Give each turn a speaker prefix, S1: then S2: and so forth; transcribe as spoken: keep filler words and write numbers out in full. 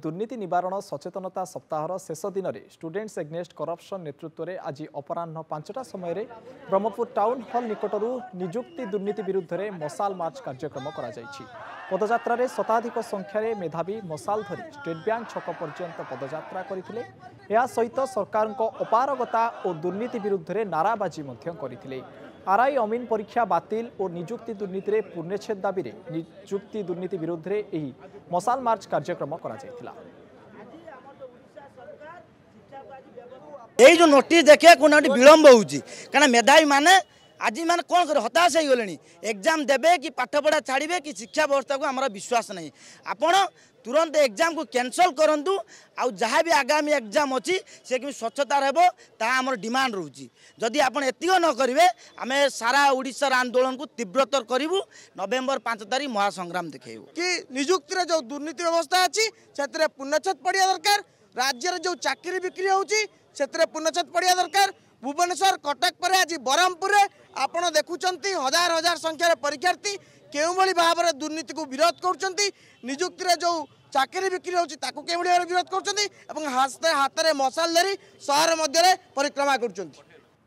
S1: दुर्नीति निवारण सचेतनता सप्ताहर शेष दिन में स्टूडेंट्स एग्नेस्ट करप्शन नेतृत्व में आज अपराह्न पांचटा समय ब्रह्मपुर टाउन हॉल निकटरू निजुक्ति दुर्नीति विरुद्ध में मशाल मार्च कार्यक्रम करा पदयात्रा रे शताधिक संख्यार मेधावी मशाल धरी स्टेट बैंक छक पर्यंत पदयात्रा करथिले। या सहित सरकार अपारगता और दुर्नीति विरुद्ध में नाराबाजी करथिले। आरआई अमीन परीक्षा बातिल और निजुक्ति दुर्नीति रे पूर्णछेद दाबी रे निजुक्ति दुर्नीति विरुद्ध में यही मशाल मार्च कार्यक्रम करा जायतिला।
S2: यही जो नोटिस देखिए कोना विलंब होउची कारण मेधावी माने आज मैंने कौन कर हताश हो गले एग्जाम देवे कि पाठपढ़ा छाड़े कि शिक्षा व्यवस्था को आम विश्वास नहीं। आपण तुरंत एग्जाम को कैंसल करूँ आउ जहाँ भी आगामी एग्जाम अच्छी से कि स्वच्छता रहो आम डिमांड रोची। जदि आप एतिक न करेंगे आम सारा ओडिशार आंदोलन को तीव्रतर करूँ। नवेम्बर पांच तारीख महासंग्राम देखू
S3: कि निजुक्ति जो दुर्नीति व्यवस्था अच्छी से पूर्णछेद पड़ा दरकार। राज्य जो चाकरी बिक्री होची पूर्णछेद पड़ा दरकार। भुवनेश्वर कटक पर आज बरहमपुर आपण देखुंत हजार हजार संख्यार परीक्षार्थी केउ भली भाव में दुर्नीति को विरोध कर निजुक्ति जो चाकरी बिक्री होची ताकू केउ भली भाव विरोध कर हाथ में मशाल धरी शहर मध्य परिक्रमा कर।